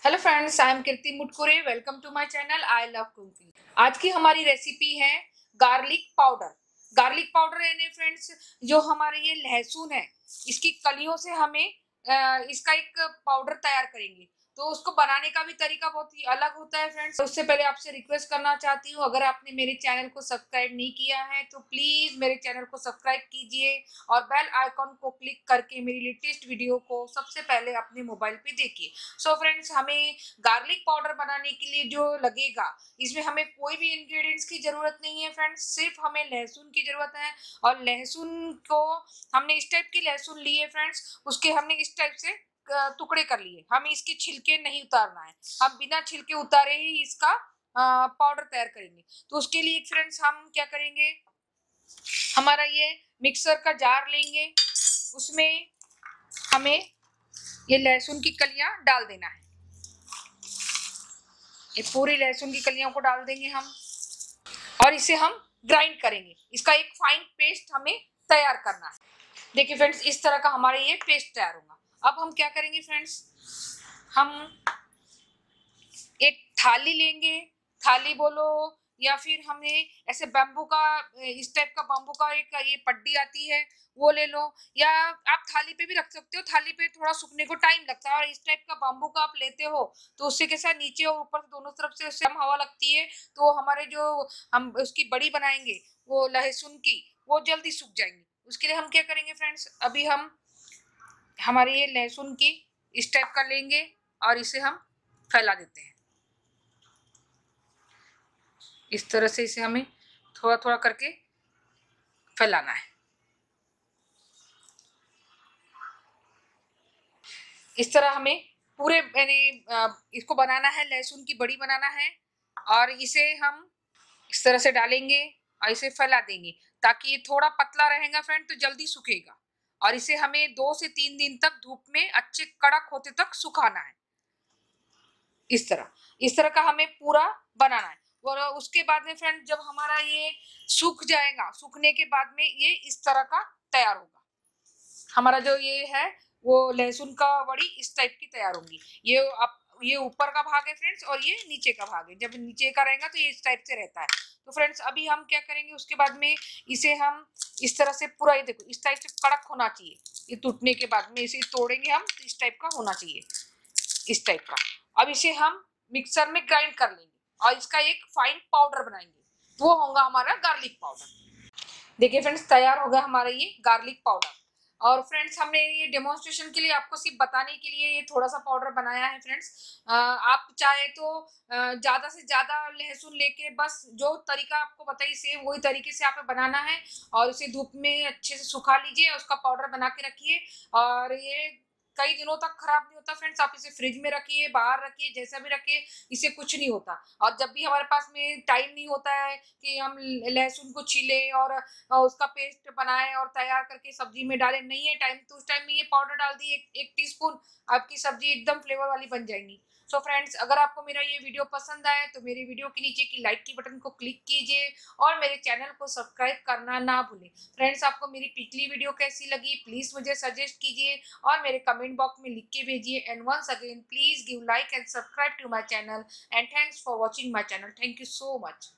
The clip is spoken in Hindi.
Hello friends, I am Kirti Mutkure. Welcome to my channel I love cooking. आज की हमारी रेसिपी है गार्लिक पाउडर। गार्लिक पाउडर यानी फ्रेंड्स जो हमारे ये लहसुन है, इसकी कलियों से हमें इसका एक पाउडर तैयार करेंगे। तो उसको बनाने का भी तरीका बहुत ही अलग होता है फ्रेंड्स। उससे पहले आपसे रिक्वेस्ट करना चाहती हूँ, अगर आपने मेरे चैनल को सब्सक्राइब नहीं किया है तो प्लीज मेरे चैनल को सब्सक्राइब कीजिए और बेल आइकॉन को क्लिक करके मेरी लेटेस्ट वीडियो को सबसे पहले अपने मोबाइल पे देखिए। सो फ्रेंड्स, हमें गार्लिक पाउडर बनाने के लिए जो लगेगा, इसमें हमें कोई भी इंग्रेडिएंट्स की जरूरत नहीं है फ्रेंड्स, सिर्फ हमें लहसुन की जरूरत है। और लहसुन को हमने इस टाइप की लहसुन ली है फ्रेंड्स, उसके हमने इस टाइप से टुकड़े कर लिए। हमें इसके छिलके नहीं उतारना है, हम बिना छिलके उतारे ही इसका पाउडर तैयार करेंगे। तो उसके लिए फ्रेंड्स हम क्या करेंगे, हमारा ये मिक्सर का जार लेंगे, उसमें हमें ये लहसुन की कलियां डाल देना है। ये पूरी लहसुन की कलियों को डाल देंगे हम और इसे हम ग्राइंड करेंगे। इसका एक फाइन पेस्ट हमें तैयार करना है। देखिए फ्रेंड्स, इस तरह का हमारा ये पेस्ट तैयार होगा। अब हम क्या करेंगे फ्रेंड्स, हम एक थाली लेंगे, थाली बोलो या फिर हमें ऐसे बैम्बू का, इस टाइप का बैम्बू का एक ये पट्टी आती है वो ले लो, या आप थाली पे भी रख सकते हो। थाली पे थोड़ा सूखने को टाइम लगता है, और इस टाइप का बैम्बू का आप लेते हो तो उससे कैसा नीचे और ऊपर दोनों तरफ से उससे हवा लगती है, तो हमारे जो हम उसकी बड़ी बनाएंगे वो लहसुन की, वो जल्दी सूख जाएंगी। उसके लिए हम क्या करेंगे फ्रेंड्स, अभी हम हमारे ये लहसुन की इस टाइप का लेंगे और इसे हम फैला देते हैं। इस तरह से इसे हमें थोड़ा थोड़ा करके फैलाना है। इस तरह हमें पूरे यानी इसको बनाना है, लहसुन की बड़ी बनाना है, और इसे हम इस तरह से डालेंगे और इसे फैला देंगे ताकि ये थोड़ा पतला रहेगा फ्रेंड, तो जल्दी सूखेगा। और इसे हमें 2 से 3 दिन तक धूप में अच्छे कड़क होते तक सुखाना है। इस तरह का हमें पूरा बनाना है। और उसके बाद में फ्रेंड जब हमारा ये सूख जाएगा, सूखने के बाद में ये इस तरह का तैयार होगा। हमारा जो ये है वो लहसुन का बड़ी इस टाइप की तैयार होंगी। ये ऊपर का भाग है फ्रेंड्स, और ये नीचे का भाग है। जब नीचे का रहेगा तो ये इस टाइप से रहता है। तो फ्रेंड्स अभी हम क्या करेंगे, उसके बाद में इसे हम इस तरह से पूरा, ये देखो इस टाइप से कड़क होना चाहिए। ये टूटने के बाद में इसे तोड़ेंगे हम तो इस टाइप का होना चाहिए, इस टाइप का। अब इसे हम मिक्सर में ग्राइंड कर लेंगे और इसका एक फाइन पाउडर बनाएंगे, वो होगा हमारा गार्लिक पाउडर। देखिए फ्रेंड्स, तैयार होगा हमारा ये गार्लिक पाउडर। और फ्रेंड्स हमने ये डेमोन्स्ट्रेशन के लिए, आपको सिर्फ बताने के लिए ये थोड़ा सा पाउडर बनाया है फ्रेंड्स। आप चाहे तो ज्यादा से ज्यादा लहसुन लेके, बस जो तरीका आपको बताइए सेम वही तरीके से आप बनाना है, और उसे धूप में अच्छे से सुखा लीजिए, उसका पाउडर बना के रखिए। और ये कई दिनों तक खराब नहीं होता फ्रेंड्स। आप इसे फ्रिज में रखिए, बाहर रखिए, जैसा भी रखिए, इसे कुछ नहीं होता। और जब भी हमारे पास में टाइम नहीं होता है कि हम लहसुन को छीले और उसका पेस्ट बनाए और तैयार करके सब्जी में डालें, नहीं है टाइम, तो उस टाइम में ये पाउडर डाल दिए एक टीस्पून, आपकी सब्जी एकदम फ्लेवर वाली बन जाएंगी। सो फ्रेंड्स, अगर आपको मेरा ये वीडियो पसंद आए तो मेरे वीडियो के नीचे की लाइक की बटन को क्लिक कीजिए और मेरे चैनल को सब्सक्राइब करना ना भूलें। फ्रेंड्स, आपको मेरी पिछली वीडियो कैसी लगी प्लीज मुझे सजेस्ट कीजिए और मेरे कमेंट बॉक्स में लिख के भेजिए। And once again please give like and subscribe to my channel, and thanks for watching my channel. Thank you so much.